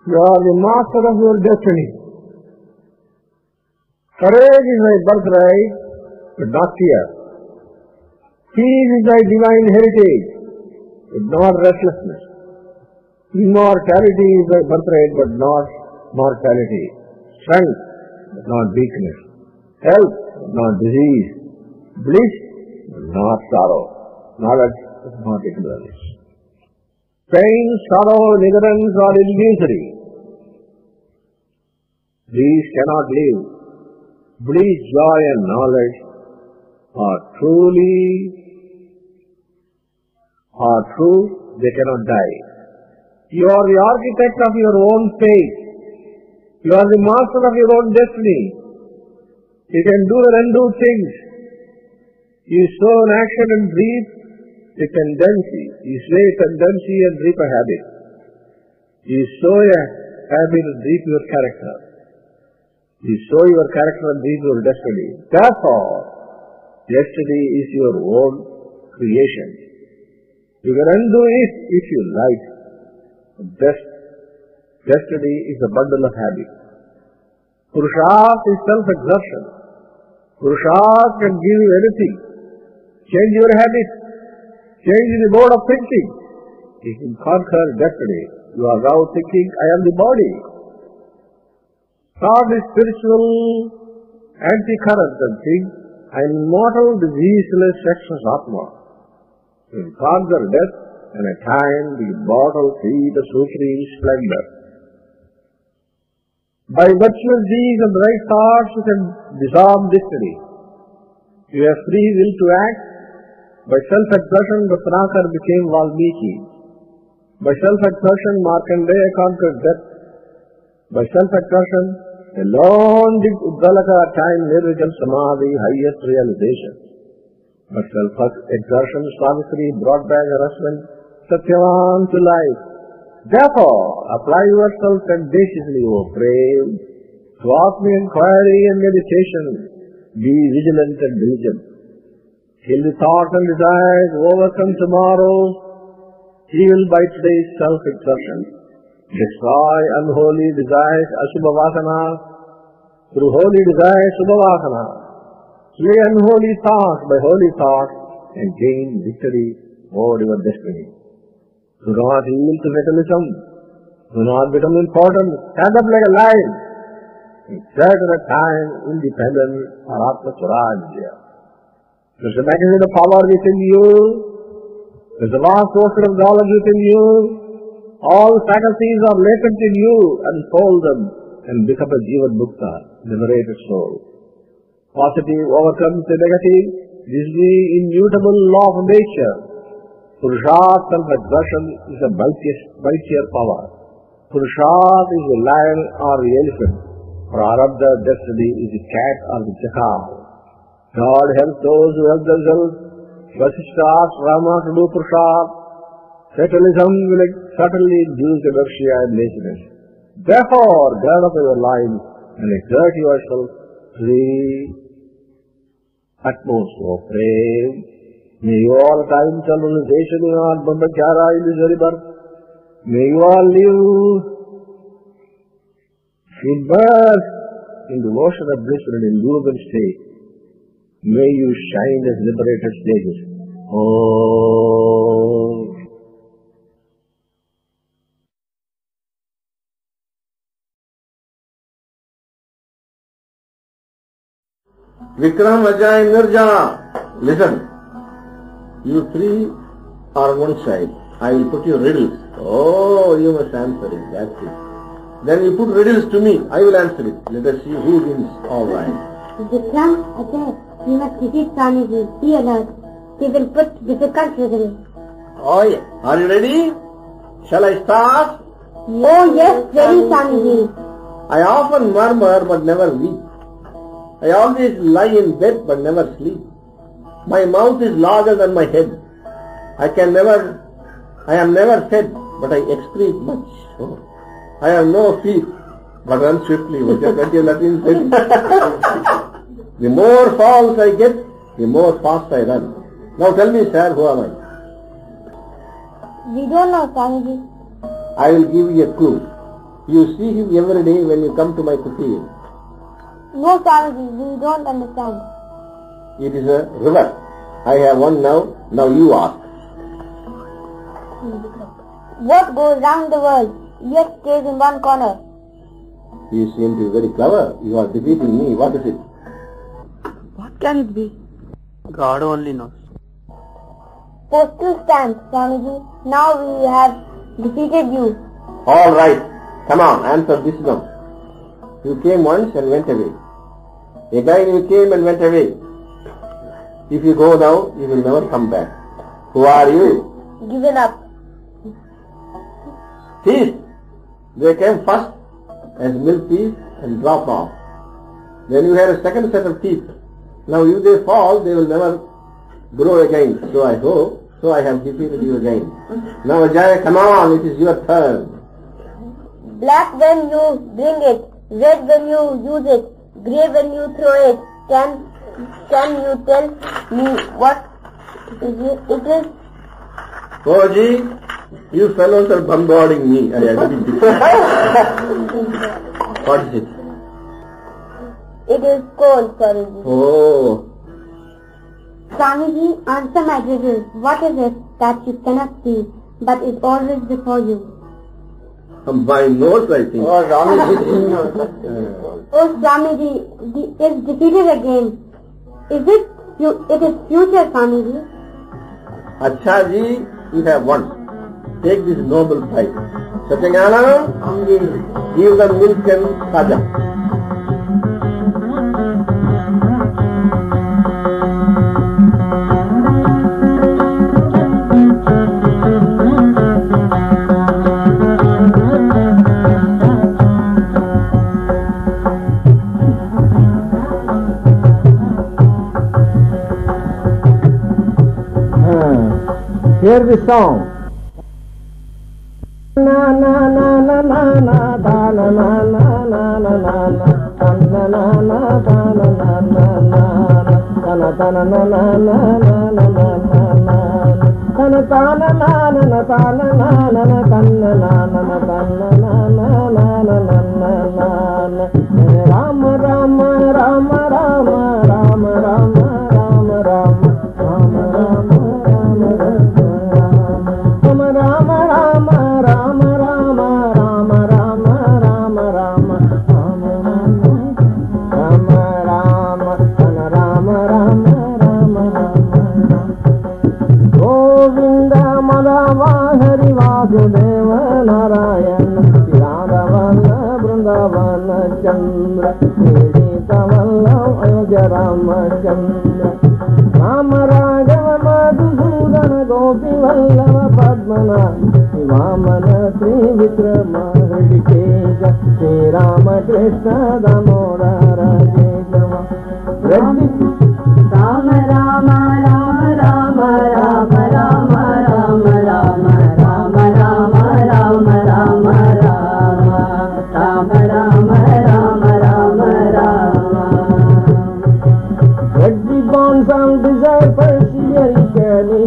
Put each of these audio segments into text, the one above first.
You are the master of your destiny. Courage is thy birthright, but not fear. Peace is thy divine heritage, but not restlessness. Immortality is thy birthright, but not mortality. Strength, but not weakness. Health, but not disease. Bliss, but not sorrow. Knowledge, but not ignorance. Pain, sorrow, and ignorance are illusory. These cannot live. Bliss, joy, and knowledge are true, they cannot die. You are the architect of your own fate. You are the master of your own destiny. You can do and undo things. You sow an action and reap a tendency. You sow a tendency and reap a habit. You sow a habit and reap your character. You sow your character and reap your destiny. Therefore, destiny is your own creation. You can undo it if you like. Destiny is a bundle of habits. Purusharth is self-exertion. Purusharth can give you anything. Change your habits. Change the mode of thinking. You can conquer destiny. You are now thinking, I am the body. Thought is spiritual anti-current and think, I am immortal, diseaseless, sexless Atma. You can conquer death and attain the immortal seat of supreme splendor. By virtuous deeds and right thoughts, you can disarm destiny. You have free will to act. By self-exertion, Ratnakar became Valmiki. By self-exertion, Markandeya conquered death. By self-exertion, alone did Uddalaka attain nirvical samadhi, highest realization. By self-exertion, Savitri brought back her husband Satyavan to life. Therefore, apply yourself tenaciously, O brave, to Atma inquiry and meditation. Be vigilant and diligent. Till the thoughts and desires overcome tomorrow's evil by today's self-exertion. Destroy unholy desires, Ashubha Vasana, through holy desires, Subha Vasana. Slay unholy thoughts by holy thoughts and gain victory over your destiny. Do not yield to fatalism. Do not become important. Stand up like a lion. Exert at a time independent or Atma Swarajya. There's a magazine of power within you. There's a vast ocean of knowledge within you. All faculties are latent in you. Unfold them and become a Jivan Mukta, liberated soul. Positive overcomes the negative. This is the immutable law of nature. Purusharth self-exertion is a mightier power. Purusharth is the lion or the elephant. Prarabdha destiny is the cat or the jackal. God helps those who help themselves. Vasishtha asks Rama to do Purusharth. Fatalism will certainly induce inertia and laziness. Therefore, gird up your life and exert yourself to the utmost, O brave. May you all attain self-realization in Brahmacharya in this very birth. May you all live immersed in the ocean of bliss and indulgent state. May you shine as liberated sages. Oh. Vikram Ajay Nirjana. Listen. You three are one side. I will put you riddles. Oh, you must answer it. That's it. Then you put riddles to me. I will answer it. Let us see who wins. All right. Vikram, Ajay, you must defeat Swamiji. Be alert. He will put difficult riddles. Oh, yeah. Are you ready? Shall I start? Oh, yes, very Swamiji. I often murmur but never weep. I always lie in bed but never sleep. My mouth is larger than my head. I am never fed, but I excrete much. Oh. I have no feet, but run swiftly. The more falls I get, the more fast I run. Now tell me, sir, who am I? We don't know, Swamiji. I will give you a clue. You see him every day when you come to my kutir. No, Swamiji, we don't understand. It is a river. I have one now. Now you ask. What goes round the world, yet stays in one corner? You seem to be very clever. You are defeating me. What is it? What can it be? God only knows. Postal stamp, Swamiji. Now we have defeated you. All right. Come on, answer this one. You came once and went away. Again you came and went away. If you go now, you will never come back. Who are you? Given up. Teeth. They came first as milk teeth and dropped off. Then you had a second set of teeth. Now if they fall, they will never grow again. So I hope, so I have defeated you again. Now Ajay, come on, it is your turn. Black when you bring it, red when you use it, grey when you throw it. Can you tell me what it is? Oh gee, you fellows are bombarding me. What is it? It is cold, Swamiji. Oh. Swamiji, answer my riddle. What is it that you cannot see, but is always before you? My nose, I think. Oh, Swamiji, is defeated again. Is it? It is future, Swamiji. Acha ji, you have won. Take this noble prize. Satyajnana, give the milk and khaja. Hear the song. Na na na na na na da na na na na na na na na na na da na na na na na na na na na na na Rama Rama Rama Rama Rama Rama Rama Rama Chandra, Ramachandra, Rama Raghava Madhusudana Gopi Vallava Padmana, Vamana Sri Vikrama Hrishikesha, Sri Rama Krishna Damodara Keshava. Rama Rama Rama Rama Rama Rama Rama Rama Rama Rama Rama Rama Rama Rama Some desire persevere,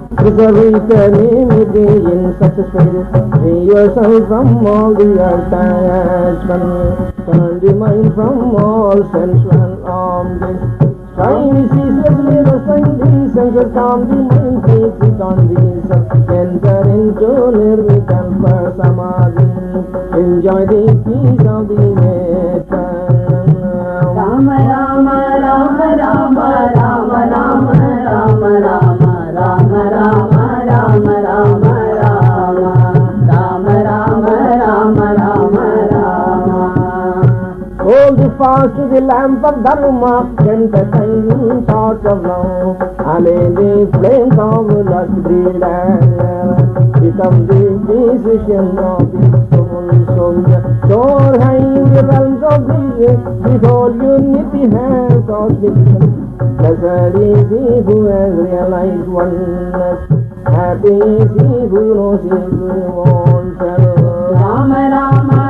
in such a spirit. Free yourself from all the attachment, turn the mind from all sensual objects. Strive ceaselessly, restring the senses, calm the mind, keep it on the self. Enter into nirvikalpa samadhi, enjoy the peace of the nature. Rama Rama Rama Rama Rama Rama Rama Rama Rama Rama Rama Rama Rama Rama Rama Rama Rama. Hold fast to the lamp of Dharma, entertaining thoughts of love, and in the flames of lust breed become the decision of the soul soldier. Soar high in the realms of bliss, behold unity has cosmic. Blessed is he who has realized oneness. Happy is he who knows his own self. Rama Rama